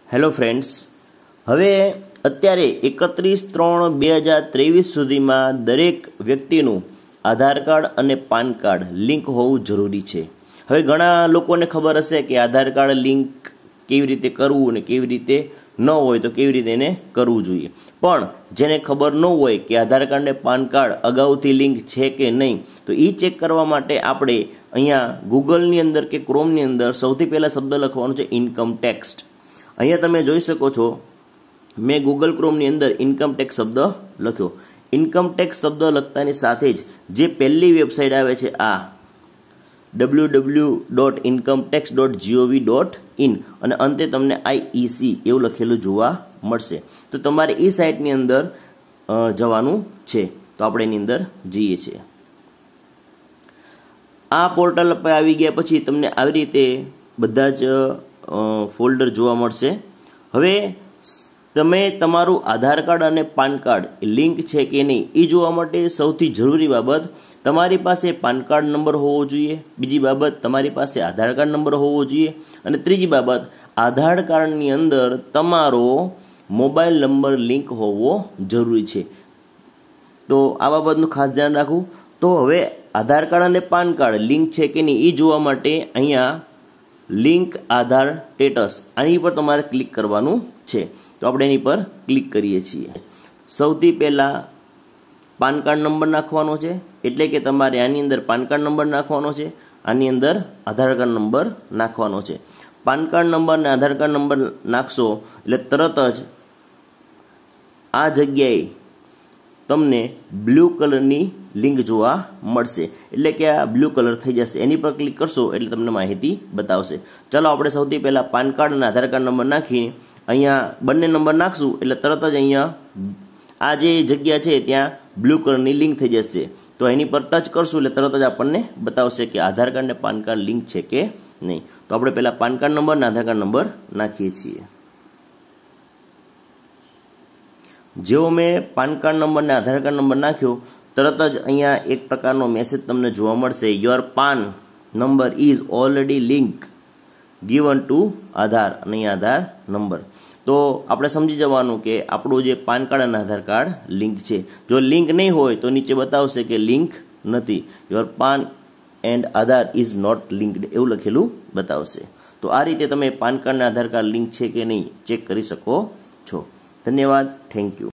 Hello friends, હવે અત્યારે 31/3/2023 સુધીમાં દરેક વ્યક્તિનું આધાર કાર્ડ અને પાન કાર્ડ લિંક હોવું જરૂરી છે। હવે ઘણા લોકોને ખબર હશે કે આધાર કાર્ડ લિંક કેવી રીતે કરવું અને કેવી રીતે ન હોય તો કેવી રીતે એને કરવું જોઈએ, પણ જેને ખબર ન હોય કે આધાર કાર્ડ અને પાન કાર્ડ અગાઉથી લિંક છે કે નહીં, તો એ ચેક કરવા માટે આપણે અહીંયા ગૂગલની અંદર કે ક્રોમની અંદર સૌથી પહેલાં શબ્દ લખવાનો છે ઇન્કમ ટેક્સ। અહીંયા તમે જોઈ શકો છો, મેં ગૂગલ ક્રોમની અંદર ઇન્કમ ટેક્સ શબ્દ લખ્યો। ઇન્કમ ટેક્સ શબ્દ લખતાની સાથે જ જે પહેલી વેબસાઇટ આવે છે આ www.incometax.gov.in અને અંતે તમને IEC એવું લખેલું જોવા મળશે। તો તમારે એ સાઇટની અંદર જવાનું છે, તો આપણે એની અંદર જઈએ છીએ। આ પોર્ટલ પર આવી ગયા પછી તમને આવી રીતે બધા જ ફોલ્ડર જોવા મળશે। હવે તમે તમારું આધાર કાર્ડ અને પાન કાર્ડ લિંક છે કે નહીં એ જોવા માટે સૌથી જરૂરી બાબત તમારી પાસે પાન કાર્ડ નંબર હોવો જોઈએ, બીજી બાબત તમારી પાસે આધાર કાર્ડ નંબર હોવો જોઈએ, અને ત્રીજી બાબત આધાર કાર્ડની અંદર તમારો મોબાઈલ નંબર લિંક હોવો જરૂરી છે। તો આ બાબતનું ખાસ ધ્યાન રાખવું। તો હવે આધાર કાર્ડ અને પાન કાર્ડ લિંક છે કે નહીં એ જોવા માટે અહીંયા લિંક આધાર સ્ટેટસ આની પર તમારે ક્લિક કરવાનું છે। તો આપણે એની પર ક્લિક કરીએ છીએ। સૌથી પહેલાં પાન કાર્ડ નંબર નાખવાનો છે, એટલે કે તમારે આની અંદર પાન કાર્ડ નંબર નાખવાનો છે, આની અંદર આધાર કાર્ડ નંબર નાખવાનો છે। પાન કાર્ડ નંબર અને આધાર કાર્ડ નંબર નાખશો એટલે તરત જ આ જગ્યાએ તમને બ્લુ કલરની લિંક જોવા મળશે, એટલે કે આ બ્લુ કલર થઈ જશે। એની પર ક્લિક કરશો એટલે તમને માહિતી બતાવશે। ચાલો આપણે સૌથી પહેલાં પાન કાર્ડ અને આધાર કાર્ડ નંબર નાખીને અહીંયા બંને નંબર નાખશું એટલે તરત જ અહીંયા આ જે જગ્યા છે ત્યાં બ્લુ કલરની લિંક થઈ જશે। તો એની પર ટચ કરશું એટલે તરત જ આપણને બતાવશે કે આધાર કાર્ડ અને પાન કાર્ડ લિંક છે કે નહીં। તો આપણે પહેલાં પાન કાર્ડ નંબર અને આધાર કાર્ડ નંબર નાખીએ છીએ। જેવો મેં પાન કાર્ડ નંબર અને આધાર કાર્ડ નંબર નાખ્યો તરત જ અહીંયા એક પ્રકારનો મેસેજ તમને જોવા મળશે, your PAN number is already link given to Aadhaar, અને આધાર નંબર। તો આપણે સમજી જવાનું કે આપણું જે પાન કાર્ડ અને આધાર કાર્ડ લિંક છે। જો લિંક નહીં હોય તો નીચે બતાવશે કે લિંક નથી, your PAN and Aadhaar is not linked એવું લખેલું બતાવશે। તો આ રીતે તમે પાન કાર્ડ અને આધાર કાર્ડ લિંક છે કે નહીં ચેક કરી શકો છો। ધન્યવાદ, થેન્ક યુ।